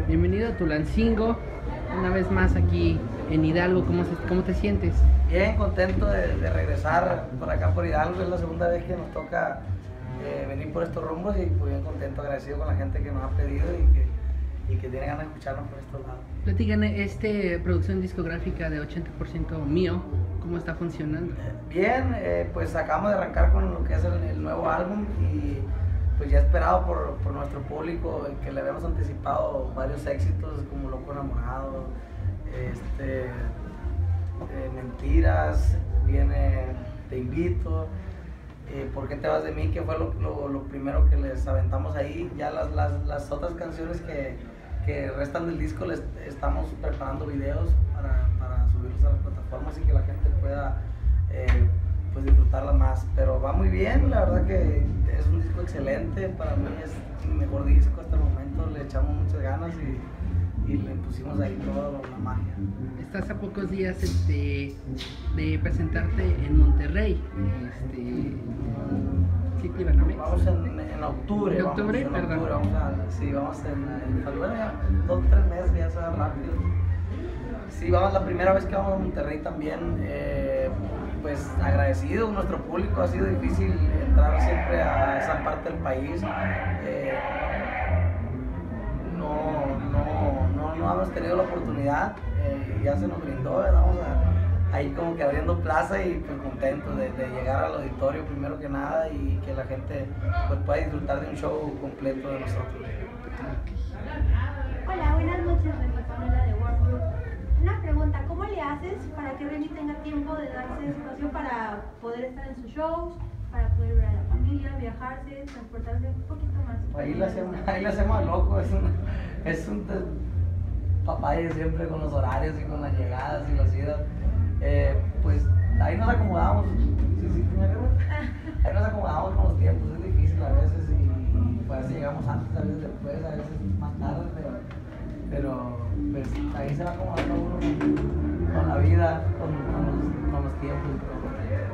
Bienvenido a Tulancingo, una vez más aquí en Hidalgo. ¿Cómo te sientes? Bien, contento de regresar por acá por Hidalgo. Es la segunda vez que nos toca venir por estos rumbos y pues bien contento, agradecido con la gente que nos ha pedido y que tiene ganas de escucharnos por estos lados. Platícame, producción discográfica de 80% mío, ¿cómo está funcionando? Bien, pues acabamos de arrancar con lo que es el nuevo álbum y pues ya esperado por nuestro público, que le habíamos anticipado varios éxitos como Loco Enamorado, Mentiras, viene Te Invito, ¿Por qué te vas de mí?, que fue lo primero que les aventamos ahí. Ya las otras canciones que restan del disco les estamos preparando videos para subirlos a las plataformas y que la gente pueda pues disfrutarla más, pero va muy bien. La verdad que es un disco excelente, para mí es mi mejor disco hasta el momento, le echamos muchas ganas y le pusimos ahí toda la magia. Estás a pocos días de presentarte en Monterrey, City Banamex. Vamos en octubre. ¿En octubre? Vamos en Perdón. octubre, vamos bueno, ya 2 o 3 meses, ya se va rápido. Sí, vamos, la primera vez que vamos a Monterrey también, pues agradecido, nuestro público. Ha sido difícil entrar siempre a esa parte del país. No hemos tenido la oportunidad, ya se nos brindó, vamos ahí como que abriendo plaza y pues contentos de llegar al auditorio primero que nada y que la gente pues pueda disfrutar de un show completo de nosotros. Hola, buenas noches, Remy, Pamela de World Group. Una pregunta, ¿cómo le haces para que Remy tenga tiempo de darse espacio para poder estar en sus shows, para poder ver a la familia, viajarse, transportarse un poquito más? Ahí le hacemos al loco, es un papaya siempre con los horarios y con las llegadas y las idas. Pues ahí nos acomodamos, ahí nos acomodamos con los tiempos. Es difícil a veces y pues a veces llegamos antes, a veces después, a veces más tarde, pero pues ahí se va acomodando uno con la vida, con los tiempos y todo.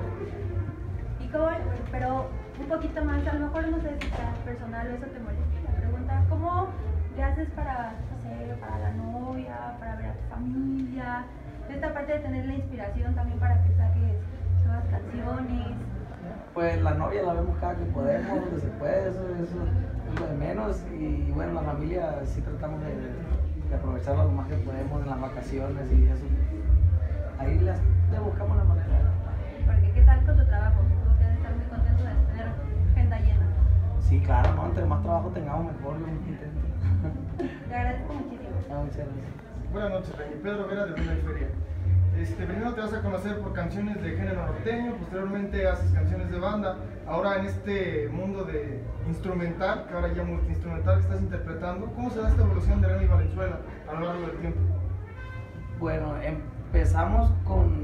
¿Y cómo, pero un poquito más, a lo mejor no sé si está personal o eso te molesta la pregunta, ¿cómo le haces para, no sé, para la novia, para ver a tu familia? Esta parte de tener la inspiración también para que saques nuevas canciones. Pues la novia la vemos cada que podemos, donde se puede, eso es lo de menos. Y bueno, la familia sí tratamos de aprovecharla lo más que podemos en las vacaciones y eso. Ahí le buscamos la manera. Porque ¿qué tal con tu trabajo? Supongo que debes estar muy contento de tener agenda llena. Sí, claro, ¿no? Entre más trabajo tengamos, mejor, yo muy contento. Te agradezco muchísimo. Muchas gracias. Buenas noches, Remy. Pedro Vera de Vena y Feria. Primero te vas a conocer por canciones de género norteño, posteriormente haces canciones de banda. Ahora en este mundo de instrumental, que ahora ya multiinstrumental que estás interpretando, ¿cómo se da esta evolución de Remy Valenzuela a lo largo del tiempo? Bueno, empezamos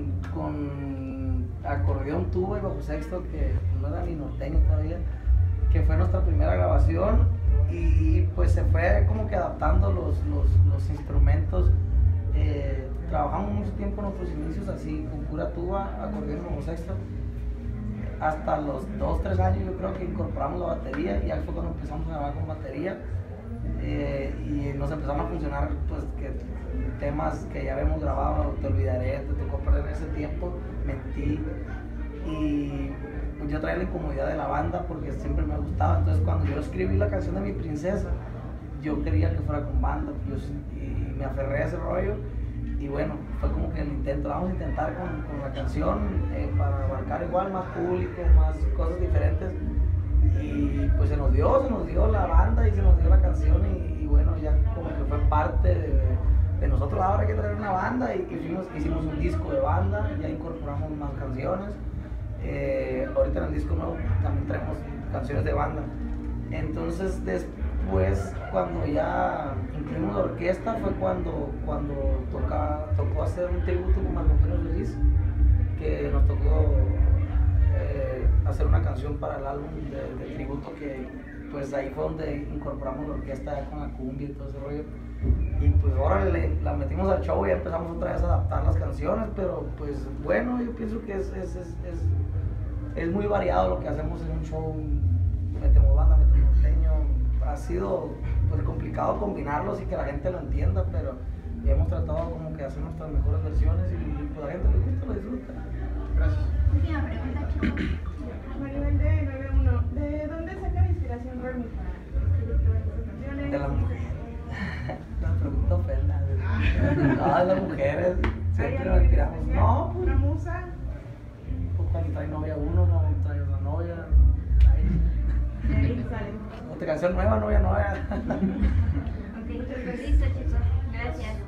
con acordeón, tuba y bajo sexto, que no era ni norteño todavía, que fue nuestra primera grabación y pues se fue como que adaptando los instrumentos. Trabajamos mucho tiempo en nuestros inicios así, con pura tuba, acordeón y bajo sexto. Hasta los 2 o 3 años yo creo que incorporamos la batería y ahí fue cuando empezamos a grabar con batería y nos empezamos a funcionar pues que temas que ya habíamos grabado, Te Olvidaré, Te Tocó Perder en ese tiempo, Mentí, y pues yo traía la incomodidad de la banda porque siempre me gustaba. Entonces cuando yo escribí la canción de Mi Princesa, yo quería que fuera con banda y me aferré a ese rollo. Y bueno, fue como que el intento, vamos a intentar con la canción para abarcar igual más público, más cosas diferentes. Y pues se nos dio la banda y se nos dio la canción y bueno, ya como que fue parte de nosotros. Ahora hay que traer una banda y hicimos un disco de banda, ya incorporamos más canciones. Ahorita en el disco nuevo también traemos canciones de banda. Entonces después, cuando ya incluimos la orquesta, fue cuando tocó hacer un tributo con Marco Antonio Solís, que nos tocó hacer una canción para el álbum de tributo, que pues ahí fue donde incorporamos la orquesta ya con la cumbia y todo ese rollo. Y pues ahora la metimos al show y empezamos otra vez a adaptar las canciones, pero pues bueno, yo pienso que es muy variado lo que hacemos en un show. Metemos banda, metemos norteño, ha sido pues complicado combinarlos y que la gente lo entienda, pero hemos tratado como que hacer nuestras mejores versiones y pues la gente le gusta, lo disfruta. Gracias. Última pregunta, chicos. Maribel de 91. ¿De dónde saca la inspiración Romy para escribir todas estas canciones? De las mujeres. La pregunta ofenda. No, de las mujeres. Siempre nos inspiramos. No, pues, ¿Una musa? pues cuando trae novia uno, cuando trae una novia. De ahí sale. Otra canción nueva, novia nueva. Ok, listo, chicos. Gracias.